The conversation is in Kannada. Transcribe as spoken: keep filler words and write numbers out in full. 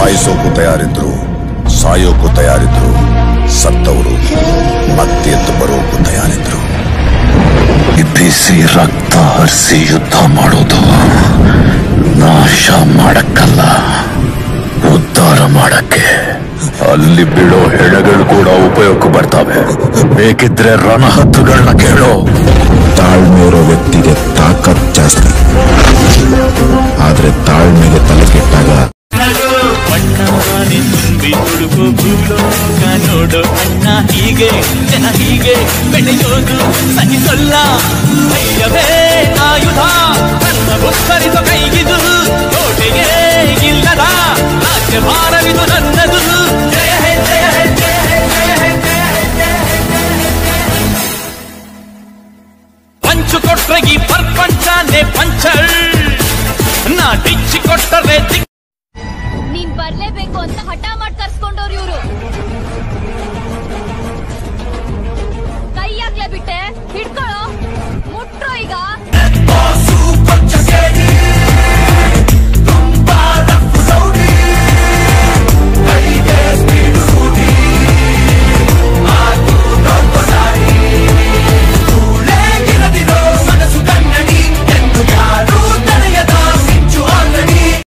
ಸಾಯಿಸೋಕು ತಯಾರಿದ್ರು, ಸಾಯೋಕು ತಯಾರಿದ್ರು, ಸತ್ತವರು ಮತ್ತೆ ಎದ್ದು ಬರೋಕು ತಯಾರಿದ್ರು. ಬಿಸಿ ರಕ್ತ ಹರಿಸಿ ಯುದ್ಧ ಮಾಡೋದು ನಾಶ ಮಾಡಕ್ಕಲ್ಲ, ಉದ್ಧಾರ ಮಾಡಕ್ಕೆ. ಅಲ್ಲಿ ಬಿಡೋ ಹೆಣಗಳು ಕೂಡ ಉಪಯೋಗಕ್ಕೆ ಬರ್ತವೆ. ಬೇಕಿದ್ರೆ ರಣಹದ್ದುಗಳನ್ನ ಕೇಳೋ. ತಾಳ್ಮೆ ಇರೋ ವ್ಯಕ್ತಿಗೆ ತಾಕತ್ ಜಾಸ್ತಿ, ಆದ್ರೆ ತಾಳ್ಮೆಗೆ ತಲೆ ಕೆಟ್ಟಾಗ ತುಂಬಿ ತುಳುಕು ಭೂಲೋಕ ನೋಡೋ ಅಣ್ಣ ಹೀಗೆ ಜನ ಹೀಗೆ ಬೆಳೆಯೋದು ಸಹಿಸಲ್ಲ. ಧೈರ್ಯವೇ ಆಯುಧ ನನ್ನ ಉತ್ತರಿಸೋ ಕೈಗಿದು, ಕೋಟೆಗೆ ಇಲ್ಲದ ರಾಜ್ಯ ಭಾರವಿದು ನನ್ನದು. ಜಯ ಹೇ ಜಯ ಹೇ ಜಯ ಹೇ ಜಯ ಹೇ ಜಯ ಹೇ ಜಯ ಹೇ. ಪಂಚು ಕೊಟ್ರೆ ಈ ಪ್ರಪಂಚನೇ ಪಂಚರ್, ನಾ ಡಿಚ್ಚಿ ಕೊಟ್ಟರೆ ನೀನ್ ಬರ್ಲೇಬೇಕು ಅಂತ ಹಠ ಮಾಡಿ ಕರ್ಸ್ಕೊಂಡವ್ರು ಇವ್ರು. ಕೈ ಆಗ್ಲೇ ಬಿಟ್ಟೆ, ಹಿಡ್ಕೊಳ್ಳೋ, ಮುಟ್ರೋ ಈಗ.